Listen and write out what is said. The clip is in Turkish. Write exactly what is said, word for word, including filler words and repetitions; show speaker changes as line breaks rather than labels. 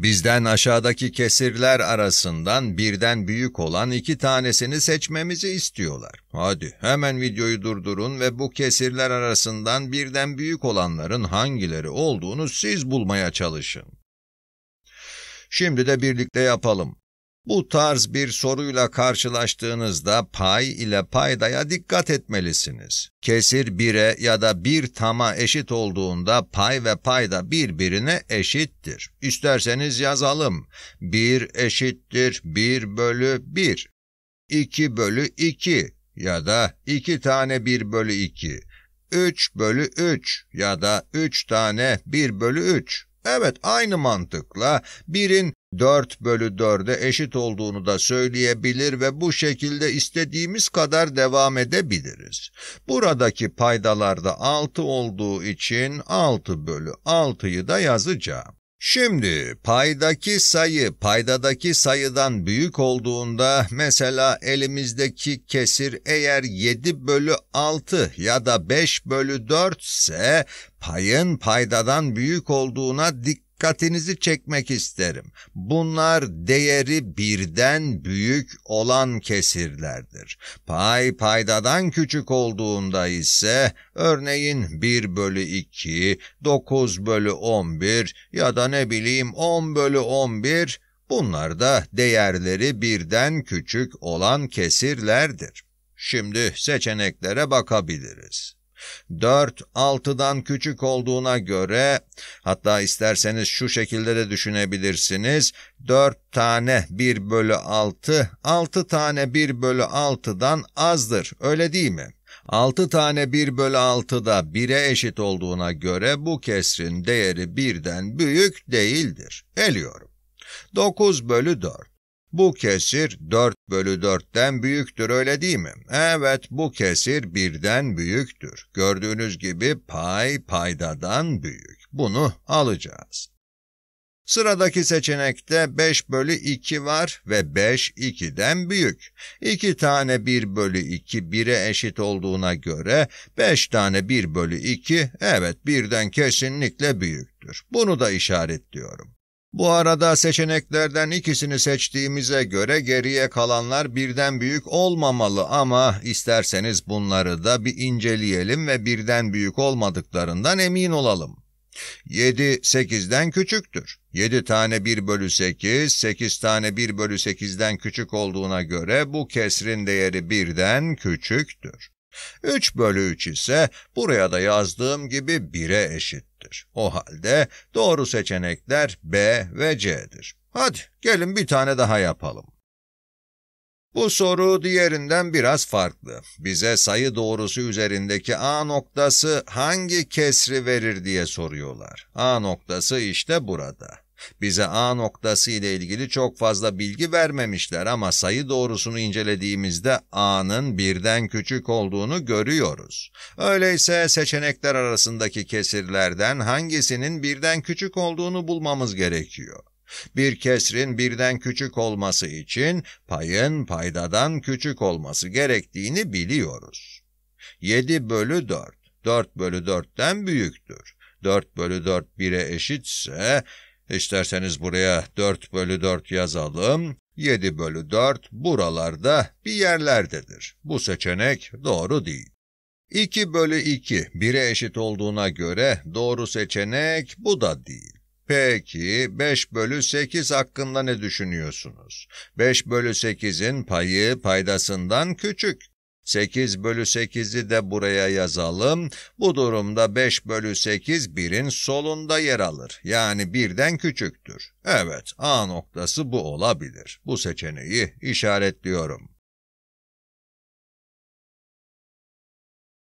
Bizden aşağıdaki kesirler arasından birden büyük olan iki tanesini seçmemizi istiyorlar. Hadi hemen videoyu durdurun ve bu kesirler arasından birden büyük olanların hangileri olduğunu siz bulmaya çalışın. Şimdi de birlikte yapalım. Bu tarz bir soruyla karşılaştığınızda pay ile paydaya dikkat etmelisiniz. Kesir bire ya da bir tama eşit olduğunda pay ve payda birbirine eşittir. İsterseniz yazalım. bir eşittir bir bölü bir. iki bölü iki ya da iki tane bir bölü iki. üç bölü üç ya da üç tane bir bölü üç. Evet, aynı mantıkla birin dört bölü dörde eşit olduğunu da söyleyebilir ve bu şekilde istediğimiz kadar devam edebiliriz. Buradaki paydalarda altı olduğu için altı bölü altıyı da yazacağım. Şimdi paydaki sayı paydadaki sayıdan büyük olduğunda, mesela elimizdeki kesir eğer yedi bölü altı ya da beş bölü dört ise payın paydadan büyük olduğuna dikkatinizi çekmek isterim. Bunlar değeri birden büyük olan kesirlerdir. Pay paydadan küçük olduğunda ise örneğin bir bölü iki, dokuz bölü on bir ya da ne bileyim on bölü on bir, bunlar da değerleri birden küçük olan kesirlerdir. Şimdi seçeneklere bakabiliriz. dört, altıdan küçük olduğuna göre, hatta isterseniz şu şekilde de düşünebilirsiniz. dört tane bir bölü altı, altı tane bir bölü altıdan azdır, öyle değil mi? altı tane bir bölü altı da bire eşit olduğuna göre bu kesrin değeri birden büyük değildir. Eliyorum. dokuz bölü dört. Bu kesir dört bölü dörtten büyüktür, öyle değil mi? Evet, bu kesir birden büyüktür. Gördüğünüz gibi pay paydadan büyük. Bunu alacağız. Sıradaki seçenekte beş bölü iki var ve beş ikiden büyük. iki tane bir bölü iki bire eşit olduğuna göre beş tane bir bölü iki, evet, birden kesinlikle büyüktür. Bunu da işaretliyorum. Bu arada seçeneklerden ikisini seçtiğimize göre geriye kalanlar birden büyük olmamalı ama isterseniz bunları da bir inceleyelim ve birden büyük olmadıklarından emin olalım. yedi sekizden küçüktür. yedi tane bir bölü sekiz, sekiz tane bir bölü sekizden küçük olduğuna göre bu kesrin değeri birden küçüktür. üç bölü üç ise buraya da yazdığım gibi bire eşittir. O halde doğru seçenekler B ve C'dir. Hadi gelin bir tane daha yapalım. Bu soru diğerinden biraz farklı. Bize sayı doğrusu üzerindeki A noktası hangi kesri verir diye soruyorlar. A noktası işte burada. Bize A noktası ile ilgili çok fazla bilgi vermemişler ama sayı doğrusunu incelediğimizde A'nın birden küçük olduğunu görüyoruz. Öyleyse seçenekler arasındaki kesirlerden hangisinin birden küçük olduğunu bulmamız gerekiyor. Bir kesrin birden küçük olması için payın paydadan küçük olması gerektiğini biliyoruz. yedi bölü dört, dört bölü dörtten büyüktür. dört bölü dört bire eşitse, İsterseniz buraya dört bölü dört yazalım. yedi bölü dört buralarda bir yerlerdedir. Bu seçenek doğru değil. iki bölü iki bire eşit olduğuna göre doğru seçenek bu da değil. Peki beş bölü sekiz hakkında ne düşünüyorsunuz? beş bölü sekizin payı paydasından küçük. sekiz bölü sekizi de buraya yazalım. Bu durumda beş bölü sekiz birin solunda yer alır. Yani birden küçüktür. Evet, A noktası bu olabilir. Bu seçeneği işaretliyorum.